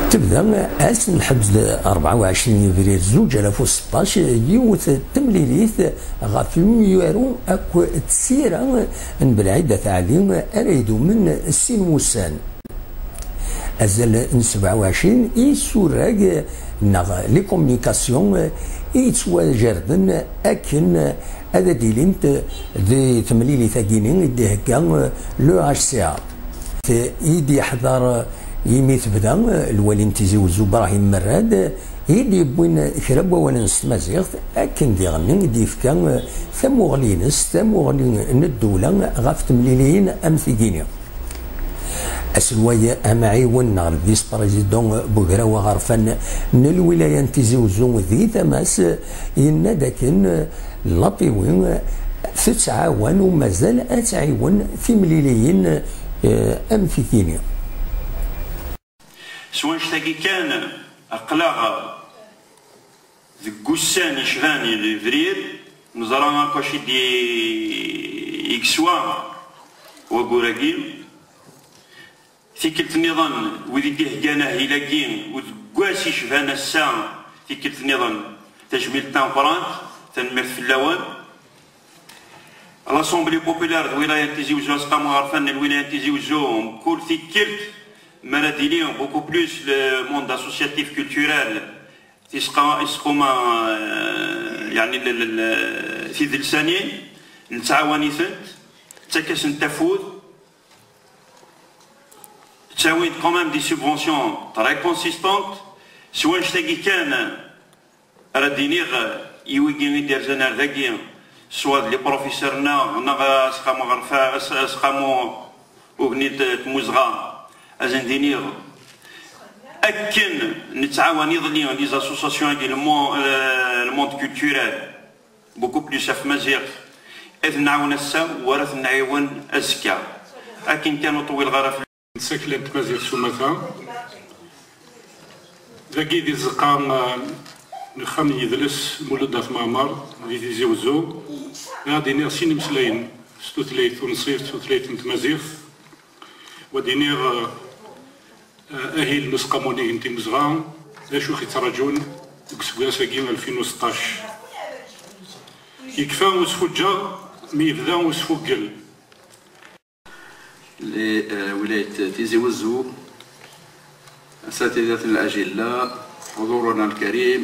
تبدا اس الحبس 24 ابريل 2016 يوث تمليليت غاف الميارو اكو تسيره بالعده تعليم اريدو من السين موسان ازل 27 يسوراق نغ لي كومونيكاسيون يتواجردن اكن هذا ديلينت دي تمليلي ثاقينين دي هكا لو اش سي ا يدي يحضر يمي تبدا الوالي تيزي وزو ابراهيم مراد يدي بوين كرب ونس مزيغ اكن دي غني دي فكا ثموغلينس ثموغلين الدوله غاف تمليلين امثيكينيا اسلوايا امعيون نغ الفيس بريزيدون بوغراوة غرفان من الولايه تيزي وزو ذي تماس ينادكن لابيوين تتعاون ومازال اتعاون في مليليين امثيكينيا سواء شتاقي كان أقلاغ ذي قسان يشغاني لفرير نزرانا كوشي دي إكسوا وقوراقين في كلت النظام وذي ديه جانا هيلاقين وذقاسي شفانا الساعة في كلت النظام تجميل تنفرانت تنمير في اللوان الأسومبلي بوبولار الولاية تيزي وزو أسقامو عرفان الولاية تيزي وزو كل في كلت Maladilion, beaucoup plus le monde associatif culturel يسقوما يعني في ذي الثانية نتعاوني ثنت تكاس نتفوذ تساوي كومام دي سوبفونسيون تراي كونسيستونت سواء نشتاقي كان رادينيغ يويكي يدير زنار ذاكي سواء لي بروفيسورنا نغا سقامو غرفا سقامو وغنيت تموزغا أزندينيغ أكن نتعاون يظليون لي زاسوساسيون ديال الموند كولتورال بوكو بلوس في مزيغ إذ نعاون السا ورث نعاون أزكا أكن كانوا طويل غرف سكلت مزيغ سومثا ذاكي دي زقام نخم يدلس مولد في معمر دي تيزي وزو غادي نيرسين مسلاين ستوثليت ونصير ستوثليت نتمازيغ ودينيغ أهل نسقاموني انتي مزغان اشو خيتراجون كسكاساكي 2016 يكفى وسفوجا ميبدا وسفوكل لولاية تيزي وزو أساتذتنا الأجلاء حضورنا الكريم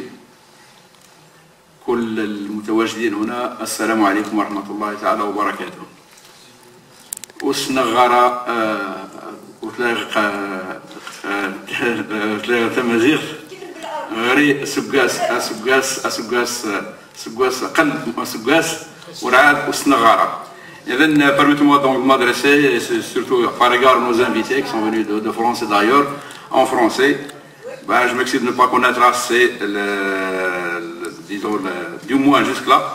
كل المتواجدين هنا السلام عليكم ورحمة الله تعالى وبركاته وسنغرا وتلاقى تمازيغ غري سبقاس قلب سبقاس ورعاد وسنغارة. إذن permettez-moi donc de m'adresser surtout par égard nos invités qui sont venus de France et d'ailleurs en français. Ben, je m'excuse de ne pas connaître assez disons du moins jusque là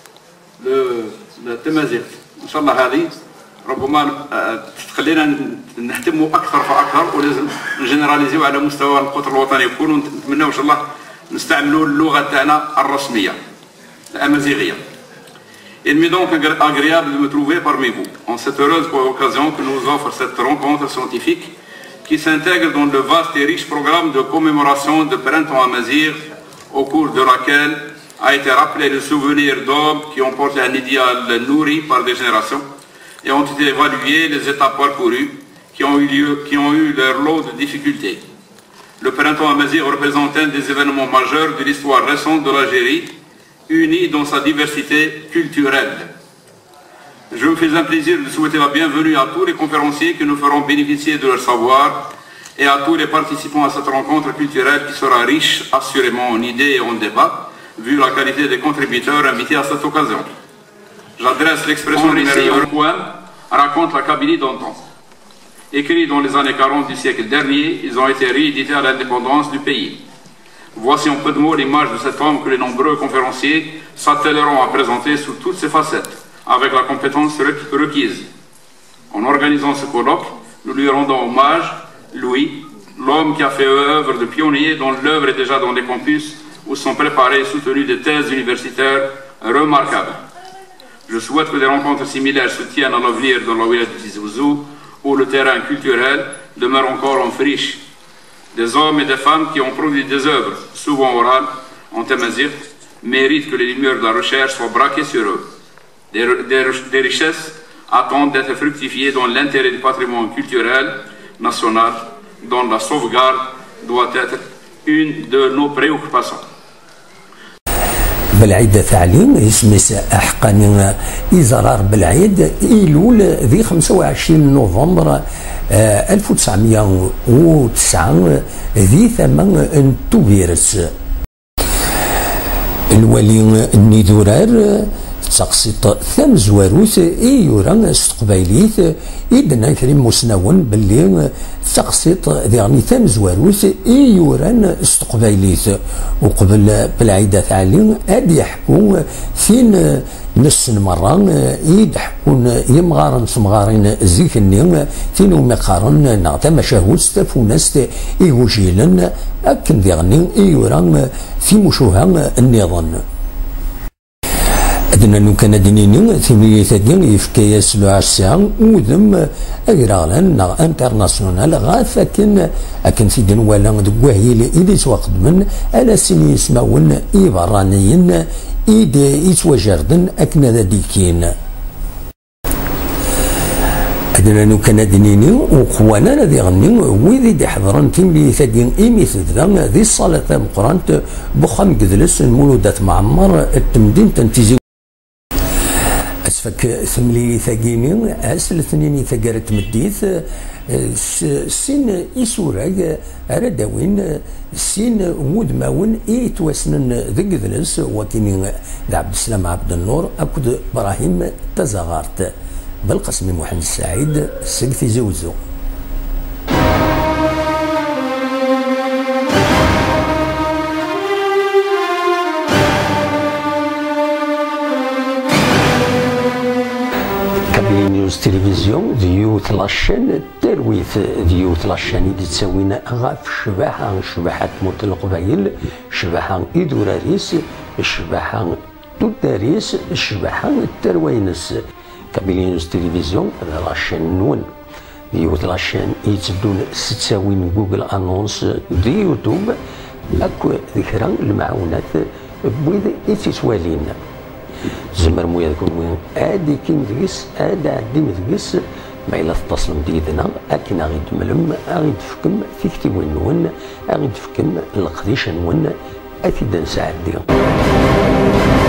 le تمازيغ. إن شاء الله هذه ربما تخلينا نهتموا اكثر فاكثر ولازم نجنراليزيو على مستوى القطر الوطني يكون ونتمناو ان شاء الله نستعملوا اللغه تاعنا الرسميه الامازيغيه. Il m'est donc agréable de me trouver parmi vous en cette heureuse occasion que nous offre cette rencontre scientifique qui s'intègre dans le vaste et riche programme de commémoration de Printemps Amazigh au cours de laquelle a été rappelé le souvenir d'hommes qui ont porté un idéal nourri par des générations et ont été évaluées les étapes parcourues qui ont eu leur lot de difficultés. Le printemps amazigh représente un des événements majeurs de l'histoire récente de l'Algérie, unie dans sa diversité culturelle. Je me fais un plaisir de souhaiter la bienvenue à tous les conférenciers qui nous feront bénéficier de leur savoir et à tous les participants à cette rencontre culturelle qui sera riche assurément en idées et en débats, vu la qualité des contributeurs invités à cette occasion. J'adresse l'expression numéro 1 poème, raconte la Kabylie d'antan. Écrits dans les années 40 du siècle dernier, ils ont été réédités à l'indépendance du pays. Voici en peu de mots l'image de cet homme que les nombreux conférenciers s'attelleront à présenter sous toutes ses facettes, avec la compétence requise. En organisant ce colloque, nous lui rendons hommage, Louis, l'homme qui a fait œuvre de pionnier dont l'œuvre est déjà dans les campus où sont préparées et soutenues des thèses universitaires remarquables. Je souhaite que des rencontres similaires se tiennent à l'avenir dans la wilaya de Tizi Ouzou, où le terrain culturel demeure encore en friche. des hommes et des femmes qui ont produit des œuvres, souvent orales, en tamazight, méritent que les lumières de la recherche soient braquées sur eux. Des richesses attendent d'être fructifiées dans l'intérêt du patrimoine culturel national, dont la sauvegarde doit être une de nos préoccupations. بالعيد تعليم يسميس حقاني إزرار بالعيد إيلول ذي 25 نوفمبر 1909 ذي ثمن توفيرس الولي النيدورار تقسيط ثم زواروث يورا استقبايليت إدنا كريم مسنون باللي تقسيط ذي ثم زواروث يورا استقبايليت وقبل بالعيدة تعليم أدي يحكون فين نص مرة يدحكون يمغارن سمغارين زيكني فين ومقارن نعطى مشاهود ستفونست يوجيلن أكن ذي يورا في مشوها النظام أدنى نو كان دينيني ثمية ثدين يفكي سلوع الساعة وذم أجرالن نا انترناسيونال غاف أكن في دين ولا دقوهي إلي سواقد من ألا سيني يسمعون إيبرانيين إيدي يتوجردن أكن ذا ديكين أدنى نو كان دينيني وقوانا ذي غني وذي دي حضرن ثمية ثدين إيمي ثدان ذي الصلاة مقرانت بخم قدلس المولودات معمر التمدين تنتيزي أسفك ثملي ثقيني أسل ثنيني ثقارت مديث سين إسوراج أردوين سين مودماون إيتوسنن ذقذنس وكيني عبد السلام عبد النور أكد إبراهيم تزغارت بالقسم محمد السعيد سقثي زوزو نيوز تلفزيون ديوت لاشين ترويث ديوت لاشين اللي تساوينا غاف شباحة موت القبايل شباحة إدوراريس شباحة توداريس شباحة التروينس كابيلي نيوز تلفزيون هذا لاشين نون ديوت لاشين يتبدون تساوين جوجل انونس دي يوتيوب اكو ذكرى المعونات بويد إتسوالين زمر مويا يكون وين ادي كين ديس ادا عدي مديس ما الا تتصلوا ديدنا اكن غيد ملم غيد فكم في كتيبوين نون غيد فكم القديش نون اكيد نساعد